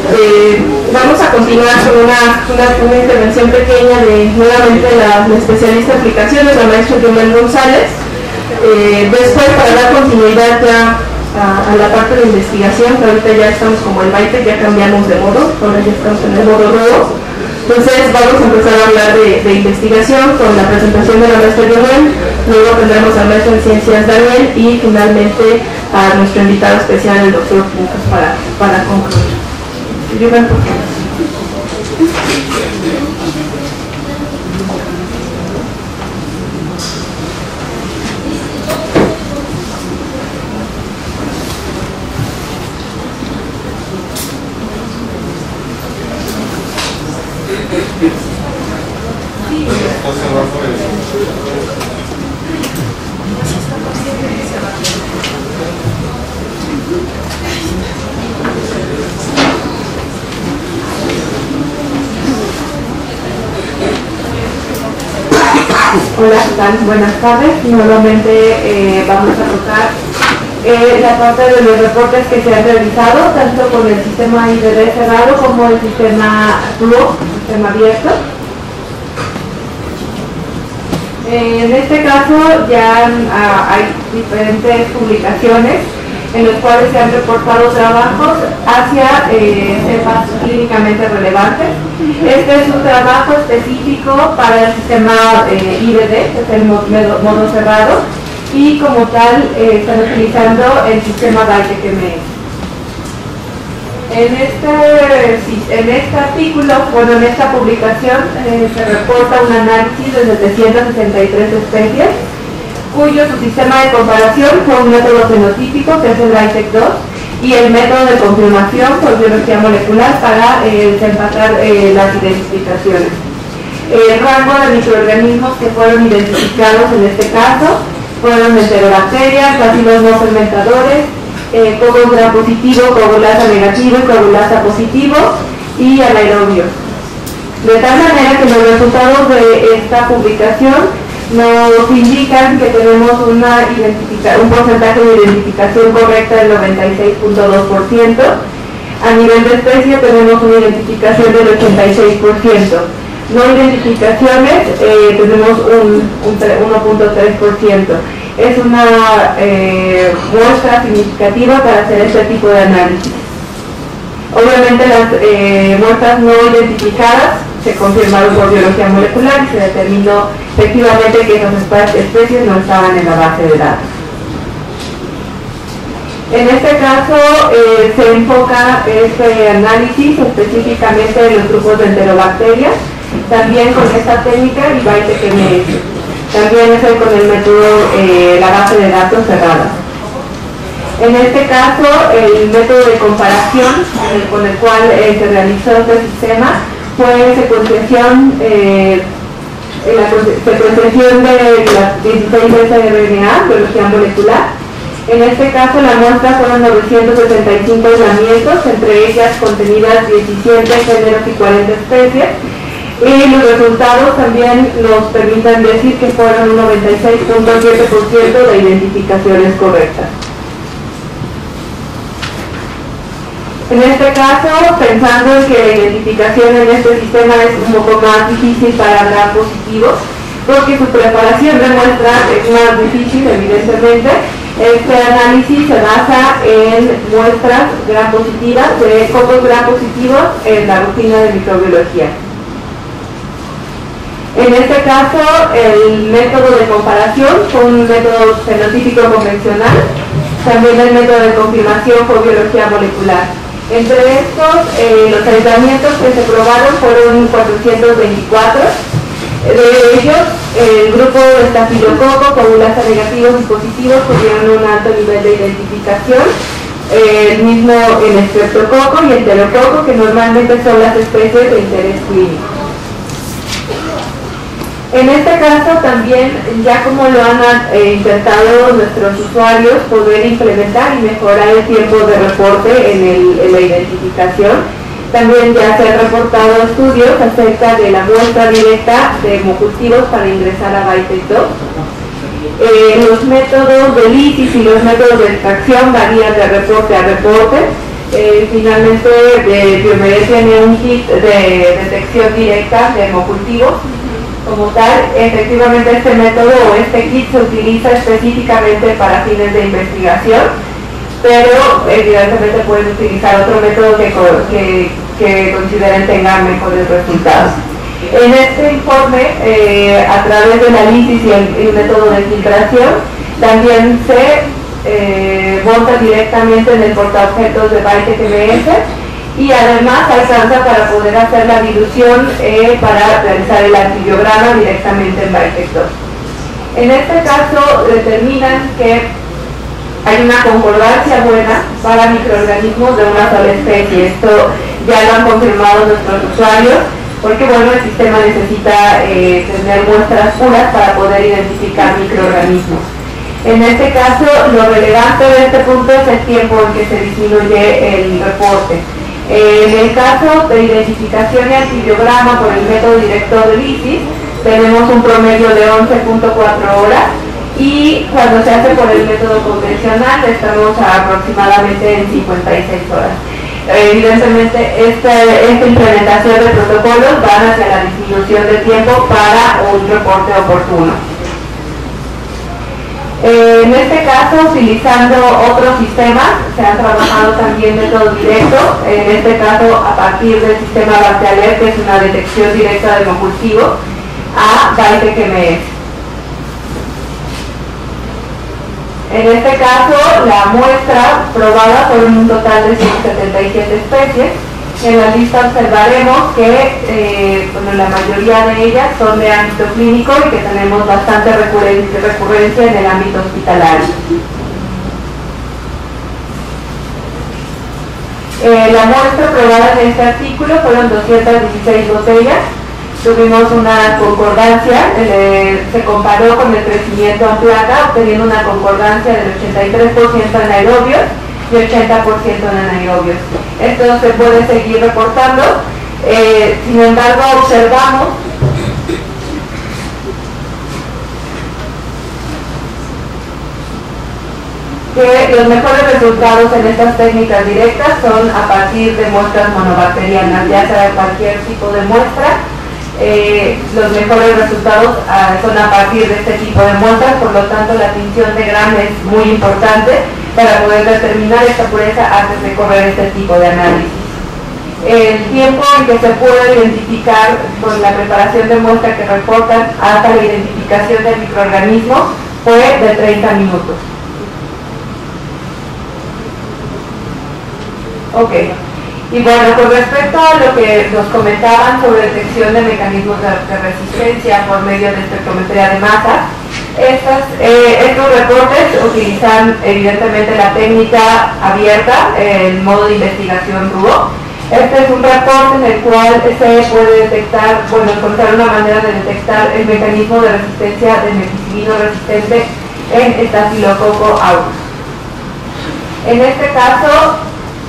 Vamos a continuar con una intervención pequeña de nuevamente la especialista de aplicaciones, la maestra Yomel González. Después, para dar continuidad ya a la parte de investigación, que ahorita ya estamos como en Byte, ya cambiamos de modo, ahora ya estamos en el modo nuevo. Entonces vamos a empezar a hablar de investigación con la presentación de la maestra Yomel, luego tendremos al maestro en ciencias Daniel y finalmente a nuestro invitado especial, el doctor Pintos, para concluir. Yomel, por favor. Hola, ¿qué tal? Buenas tardes. Nuevamente vamos a tocar la parte de los reportes que se han realizado, tanto con el sistema IBD cerrado como el sistema TUO, sistema abierto. En este caso ya hay diferentes publicaciones en los cuales se han reportado trabajos hacia cepas clínicamente relevantes. Este es un trabajo específico para el sistema IBD, que es el modo cerrado, y como tal están utilizando el sistema DAITEC-MS. En este artículo, bueno, en esta publicación se reporta un análisis de 763 especies, cuyo subsistema de comparación fue un método fenotípico, que es el DAITEC-2, y el método de confirmación por biología molecular para desempatar las identificaciones. El rango de microorganismos que fueron identificados en este caso fueron enterobacterias, bacilos no fermentadores, cocos gram positivo, coagulasa negativo y coagulasa positivo y anaerobios. De tal manera que los resultados de esta publicación nos indican que tenemos un porcentaje de identificación correcta del 96.2%. A nivel de especie tenemos una identificación del 86%. No identificaciones tenemos un 1.3%. Es una muestra significativa para hacer este tipo de análisis. Obviamente las muestras no identificadas se confirmaron por biología molecular y se determinó efectivamente que esas especies no estaban en la base de datos. En este caso se enfoca este análisis específicamente en los grupos de enterobacterias, también con esta técnica y DAITEC-MS. También es con el método, la base de datos cerrada. En este caso, el método de comparación con el cual se realizó este sistema fue secuenciación de las 16 RNA, biología molecular. En este caso, la muestra fueron 965 aislamientos, entre ellas contenidas 17 géneros y 40 especies. Y los resultados también nos permiten decir que fueron un 96.7% de identificaciones correctas. En este caso, pensando en que la identificación en este sistema es un poco más difícil para gram positivos, porque su preparación de muestras es más difícil, evidentemente, este análisis se basa en muestras gram positivas de cocos gram positivos en la rutina de microbiología. En este caso, el método de comparación fue un método fenotípico convencional, también el método de confirmación por biología molecular. Entre estos, los aislamientos que se probaron fueron 424. De ellos, el grupo de estafilococo, coagulasa negativos y positivos tuvieron un alto nivel de identificación. El mismo el estreptococo y el enterococo, que normalmente son las especies de interés clínico. En este caso también, ya como lo han intentado nuestros usuarios, poder implementar y mejorar el tiempo de reporte en la identificación. También ya se han reportado estudios acerca de la muestra directa de hemocultivos para ingresar a DAITEC-2. Los métodos de lisis y los métodos de extracción varían de reporte a reporte. Finalmente, Biomed tiene un kit de detección directa de hemocultivos. Como tal, efectivamente este método o este kit se utiliza específicamente para fines de investigación, pero evidentemente pueden utilizar otro método que consideren tengan mejores resultados. En este informe, a través de la lisis y el método de filtración, también se monta directamente en el portaobjetos de ByTecMS y además alcanza para poder hacer la dilución para realizar el antibiograma directamente en ByTec2. En este caso determinan que hay una concordancia buena para microorganismos de una sola especie. Esto ya lo han confirmado nuestros usuarios, porque bueno, el sistema necesita tener muestras puras para poder identificar microorganismos. En este caso, lo relevante de este punto es el tiempo en que se disminuye el reporte. En el caso de identificación y antibiograma por el método directo de lisis, tenemos un promedio de 11.4 horas, y cuando se hace por el método convencional estamos aproximadamente en 56 horas. Evidentemente esta implementación de protocolos van hacia la disminución de tiempo para un reporte oportuno. En este caso, utilizando otros sistemas, se han trabajado también método directo, en este caso a partir del sistema BacteAlert, que es una detección directa de hemocultivo, a ByTecMS. En este caso, la muestra probada fueron un total de 177 especies. En la lista observaremos que bueno, la mayoría de ellas son de ámbito clínico y que tenemos bastante recurrencia en el ámbito hospitalario. La muestra probada en este artículo fueron 216 botellas. Tuvimos una concordancia, se comparó con el crecimiento en placa, obteniendo una concordancia del 83% en aerobios y 80% en anaerobios. Esto se puede seguir reportando, sin embargo observamos que los mejores resultados en estas técnicas directas son a partir de muestras monobacterianas, ya sea de cualquier tipo de muestra. Los mejores resultados son a partir de este tipo de muestras, por lo tanto la tinción de Gram es muy importante para poder determinar esta pureza antes de correr este tipo de análisis. El tiempo en que se puede identificar con la preparación de muestras que reportan hasta la identificación del microorganismo fue de 30 minutos. Ok. Y bueno, con respecto a lo que nos comentaban sobre detección de mecanismos de resistencia por medio de espectrometría de masa, estos reportes utilizan evidentemente la técnica abierta, el modo de investigación RUO. Este es un reporte en el cual se puede detectar, bueno, encontrar una manera de detectar el mecanismo de resistencia del meticilino resistente en Staphylococcus aureus. En este caso,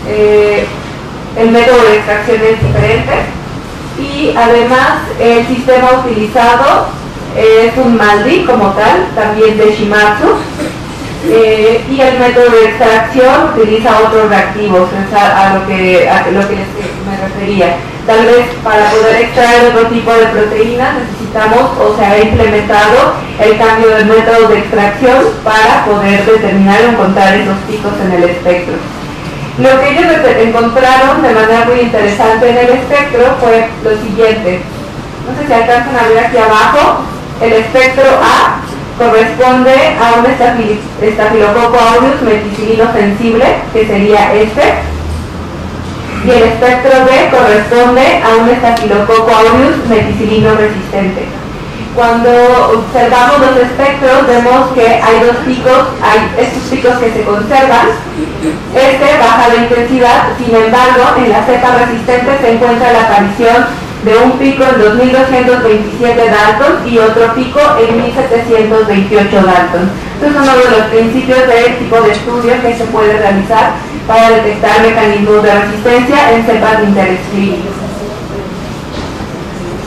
el método de extracción es diferente y además el sistema utilizado es un MALDI como tal, también de Shimatsu, y el método de extracción utiliza otros reactivos, a lo que me refería. Tal vez para poder extraer otro tipo de proteínas necesitamos o se ha implementado el cambio del método de extracción para poder determinar o encontrar esos picos en el espectro. Lo que ellos encontraron de manera muy interesante en el espectro fue lo siguiente. No sé si alcanzan a ver aquí abajo, el espectro A corresponde a un Staphylococcus aureus meticilino sensible, que sería este, y el espectro B corresponde a un Staphylococcus aureus meticilino resistente. Cuando observamos los espectros vemos que hay dos picos, hay estos picos que se conservan, este baja de intensidad, sin embargo en la cepa resistente se encuentra la aparición de un pico en 2227 Dalton y otro pico en 1728 Dalton. Este es uno de los principios del tipo de estudio que se puede realizar para detectar mecanismos de resistencia en cepas de interés clínico.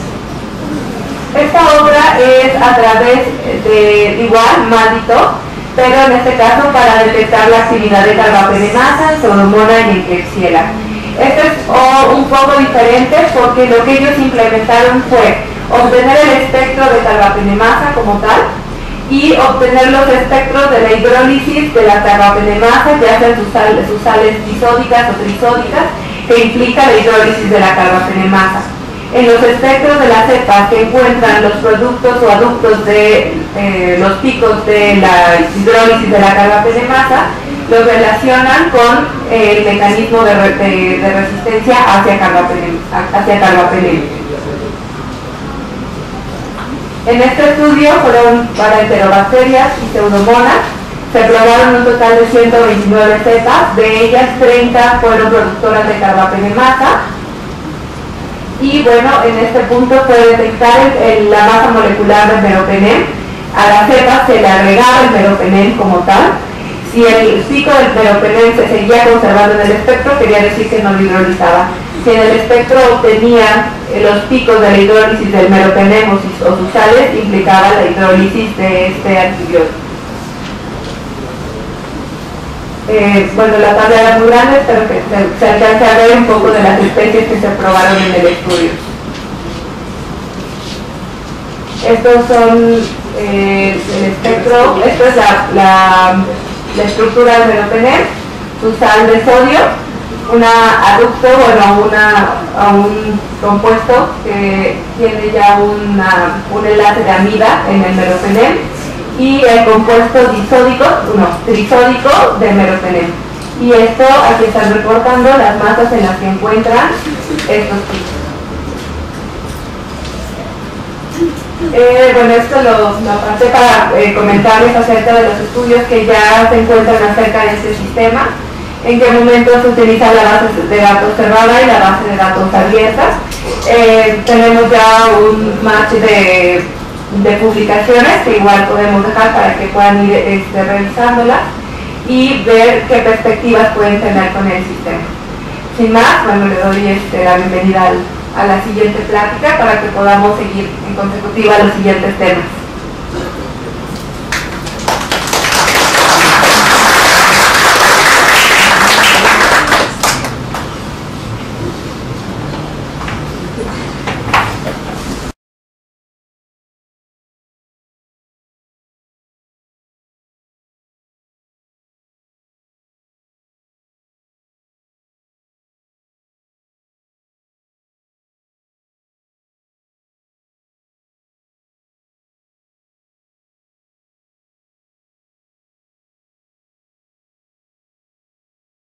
Esta obra es a través de igual Maldito, pero en este caso para detectar la actividad de carbapenemasa, pseudomonas y en Klebsiella. Esto es un poco diferente porque lo que ellos implementaron fue obtener el espectro de carbapenemasa como tal y obtener los espectros de la hidrólisis de la carbapenemasa, ya sean sus sales disódicas o trisódicas, que implica la hidrólisis de la carbapenemasa. En los espectros de las cepas que encuentran los productos o aductos de los picos de la hidrólisis de la carbapenemasa, los relacionan con el mecanismo de resistencia hacia carbapenema. En este estudio fueron para enterobacterias y pseudomonas, se probaron un total de 129 cepas, de ellas 30 fueron productoras de carbapenemasa, y bueno, en este punto fue detectar la masa molecular del meropenem. A las cepas se le agregaba el meropenem como tal. Si el pico del meropenem se seguía conservando en el espectro, quería decir que no lo hidrolizaba. Si en el espectro obtenía los picos de la hidrólisis del meropenem o sus sales, implicaba la hidrólisis de este antibiótico. Bueno, la tabla era muy grande, espero que se alcance a ver un poco de las especies que se probaron en el estudio. Estos son el espectro, esto es la estructura del meropenem, su sal de sodio, un aducto, bueno, a un compuesto que tiene ya un enlace de amida en el meropenem, y el compuesto trisódico del meropenem. Y esto, aquí están reportando las masas en las que encuentran estos picos. Bueno, esto lo pasé para comentarles acerca de los estudios que ya se encuentran acerca de este sistema, en qué momento se utiliza la base de datos cerrada y la base de datos abierta. Tenemos ya un match de publicaciones que igual podemos dejar para que puedan ir revisándolas y ver qué perspectivas pueden tener con el sistema. Sin más, bueno, le doy la bienvenida a la siguiente plática para que podamos seguir en consecutiva los siguientes temas.